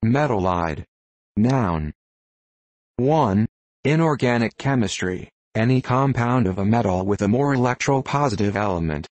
Metallide. Noun. 1. Inorganic chemistry, any compound of a metal with a more electropositive element.